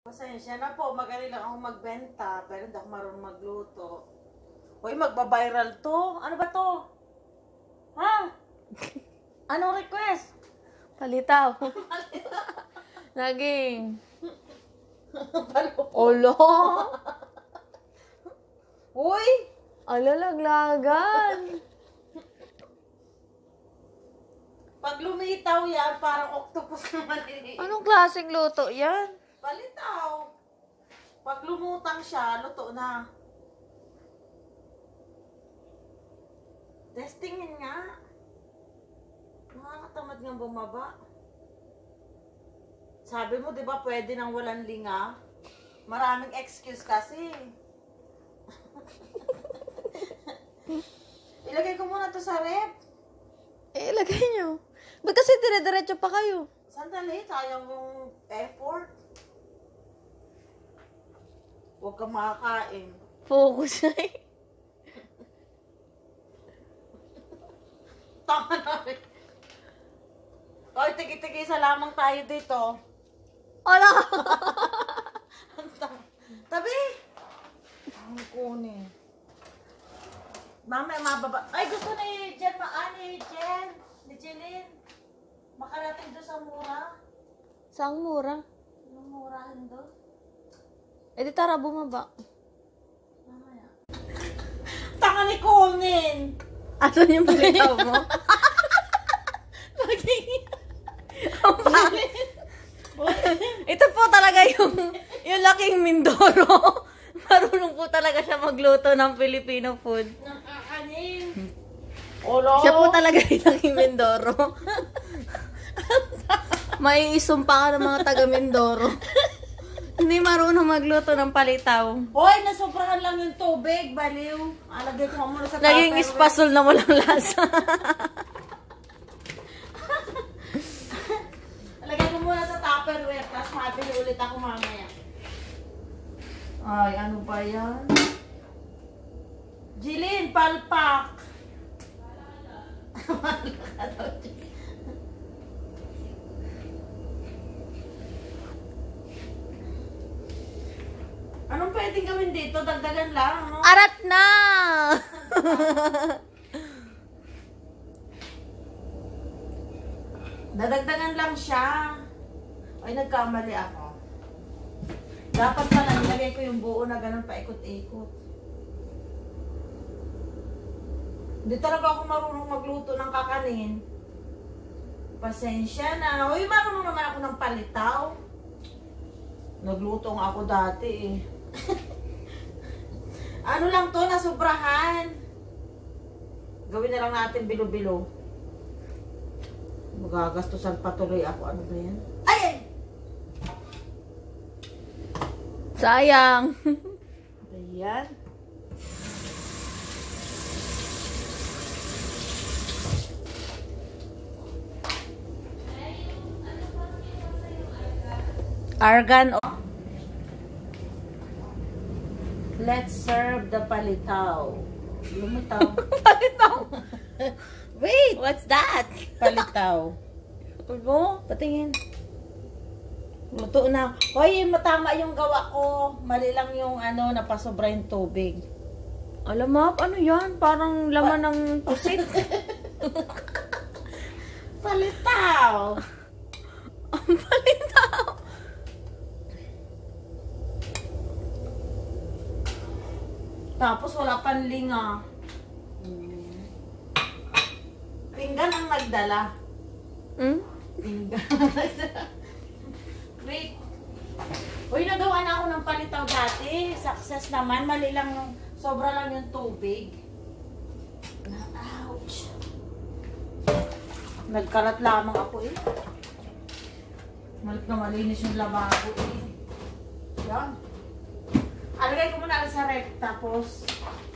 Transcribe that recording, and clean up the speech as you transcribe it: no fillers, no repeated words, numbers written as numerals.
Pasensya na po, magaling lang ako magbenta, pero hindi ako marunong magluto. Hoy, magba-viral to. Ano ba to? Ha? Anong request? Palitaw. Naging. Palupo. Olo. Uy! Alalaglagan. Pag lumitaw yan, parang octopus na maliliit. Anong klaseng luto yan? Palitaw. Pag lumutang siya, luto na. Testingin nga. Nakakatamad nga bumaba. Sabi mo, di ba, pwede nang walang linga? Maraming excuse kasi. Ilagay ko muna to sa rep. Ilagay nyo. Ba't kasi dire-diretso pa kayo? Sandali, sayang yung effort. Huwag kang makakain. Focus na eh. Tama na rin. Oy, tigi-tigisa lamang tayo dito. Ala! Tabi! Ang kunin. Mamaya mababa. Ay, gusto ni Jen ni Jeline. Makarating doon sa mura. Saang mura? Anong murahan doon? Eh di tara, bumaba. Mamaya. Tanga ni Kunin! Ano yung palitaw mo? Ito po talaga yung laking Mindoro. Marunong po talaga siya magluto ng Filipino food. Nakakanin. Olo! Siya po talaga yung laking Mindoro. Maiisumpa ka ng mga taga Mindoro. Hindi marunong magluto ng palitaw. Hoy, nasobrahan lang yung tubig. Baliw. Alagay ko muna sa Naging Tupperware. espasol na walang lasa. Alagay ko muna sa Tupperware. Tapos mabili ulit ako mamaya. Ay, ano ba yan? Jilin, palpak. Anong pwedeng gawin dito? Dagdagan lang, no? Arat na! Dadagdagan lang siya. Ay, nagkamali ako. Dapat pala nilagay ko yung buo na ganun paikot-ikot. Hindi talaga ako marunong magluto ng kakanin. Pasensya na. Uy, marunong naman ako ng palitaw. Nagluto nga ako dati eh. Ano lang to, nasubrahan. Gawin na lang natin bilo-bilo. Magagastusan patuloy ako. Ano ba yan? Ay! Ay! Sayang. Ayan. Argan. Let's serve the palitaw. Lumitaw. Palitaw. Wait! What's that? Palitaw. Ugo, patingin. Luto na. Hoy, matama yung gawa ko. Mali lang yung ano, napasobra yung tubig. Alam mo, ano yan? Parang laman ng pusit. Palitaw! Ang palitaw. Tapos wala pang linga. Pinggan ang nagdala. Hmm? Pinggan ang nagdala. Wait. Uy, nagawa na ako ng palitaw dati. Success naman. Mali lang yung, sobra lang yung tubig. Ouch. Nagkalat lamang ako eh. Malit na malinis yung lababo eh. Yan. Alagay ko muna sa rep. Tapos,